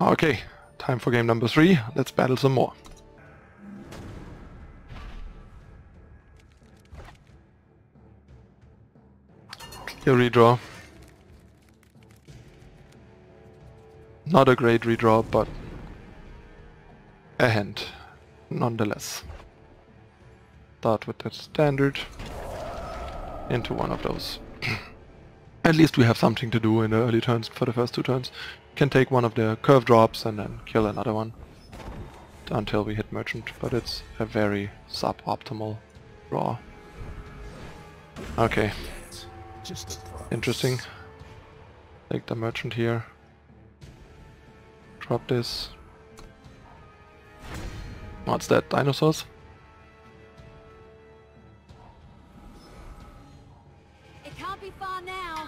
Okay, time for game number 3. Let's battle some more. Clear redraw. Not a great redraw, but a hand, nonetheless. Start with the standard into one of those. At least we have something to do in the early turns for the first 2 turns. Can take one of the curve drops and then kill another one until we hit merchant, but it's a very suboptimal draw. Okay. Interesting. Take the merchant here. Drop this. What's that? Dinosaurs? It can't be far now.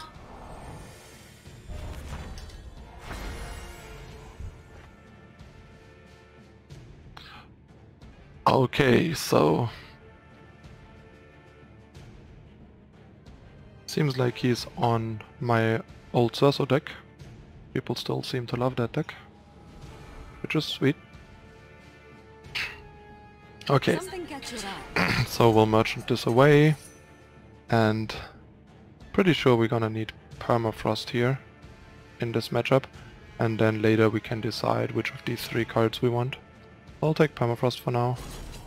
Okay, so seems like he's on my old Cerso deck. People still seem to love that deck, which is sweet. Okay, so we'll merchant this away, and pretty sure we're gonna need Permafrost here in this matchup, and then later we can decide which of these 3 cards we want. I'll take Permafrost for now.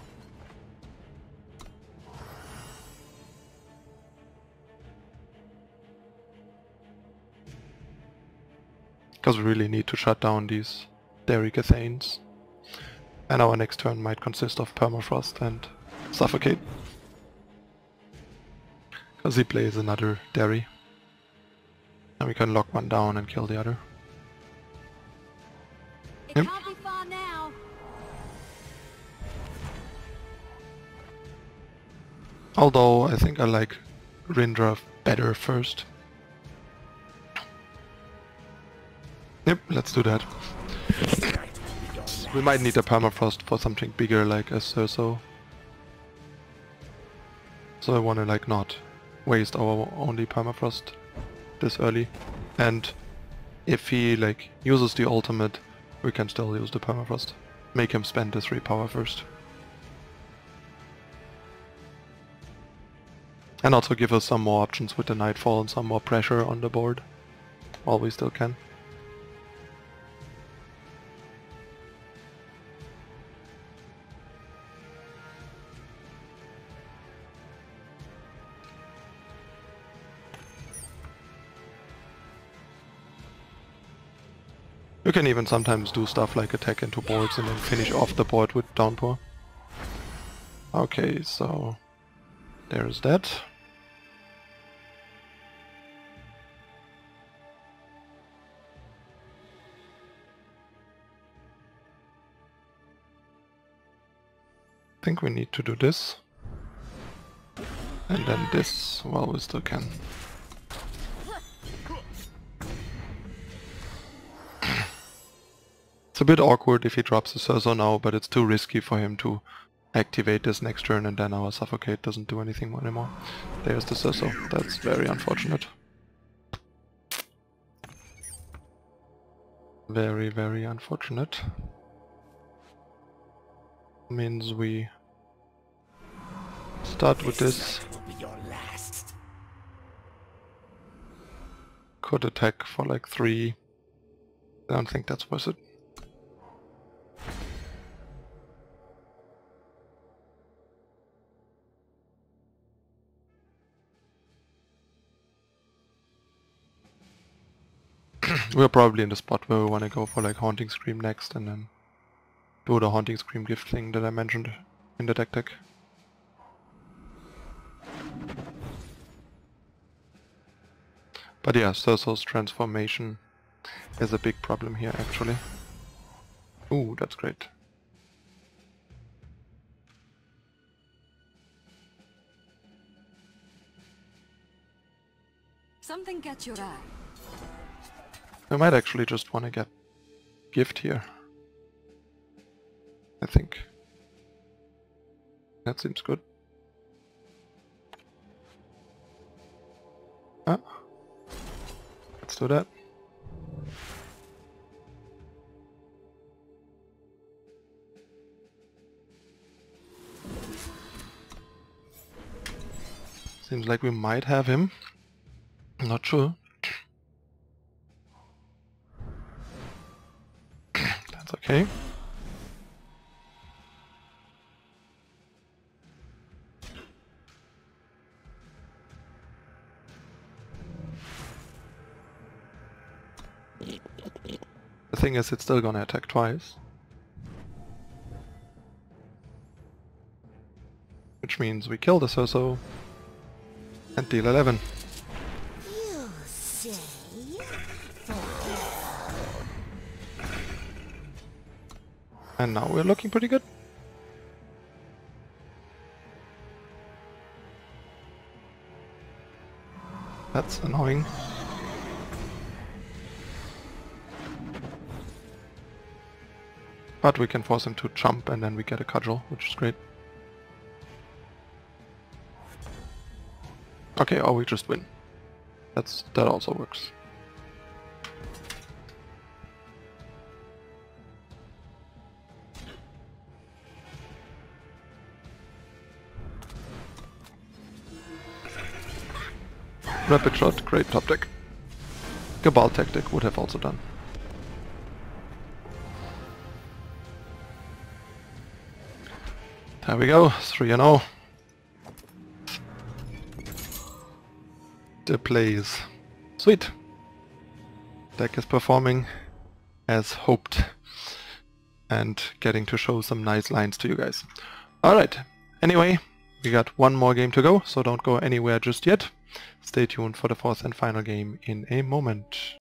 Because we really need to shut down these Dairy Cathanes. And our next turn might consist of Permafrost and Suffocate. Because he plays another Dairy. And we can lock one down and kill the other. It can't be far now. Although I think I like Rindra better first. Yep, let's do that. We might need a Permafrost for something bigger like a Cerso. So I wanna like not waste our only Permafrost this early. And if he like uses the ultimate, we can still use the Permafrost. Make him spend the 3 power first. And also give us some more options with the Nightfall and some more pressure on the board, while we still can. You can even sometimes do stuff like attack into boards and then finish off the board with Downpour. Okay, so there's that. I think we need to do this. And then this while we still can. It's a bit awkward if he drops the Cerso now, but it's too risky for him to activate this next turn and then our Suffocate doesn't do anything anymore. There's the Cerso. That's very unfortunate. Very, very unfortunate. Means we start with this. Could attack for like 3. I don't think that's worth it. We're probably in the spot where we want to go for like Haunting Scream next and then do the Haunting Scream gift thing that I mentioned in the deck. But yeah, Cerso's transformation is a big problem here actually. Ooh, that's great. Something catch your eye. We might actually just want to get gift here. I think. That seems good. Ah. Let's do that. Seems like we might have him. I'm not sure. That's okay. The thing is, it's still gonna attack twice. Which means we kill the Cerso and deal 11. You say? And now we're looking pretty good. That's annoying. But we can force him to jump and then we get a cudgel, which is great. Okay, or we just win. That also works. Rapid shot, great top deck. Cabal tactic would have also done. There we go, 3-0. The plays. Sweet. Deck is performing as hoped and getting to show some nice lines to you guys. Alright, anyway, we got one more game to go, so don't go anywhere just yet. Stay tuned for the fourth and final game in a moment.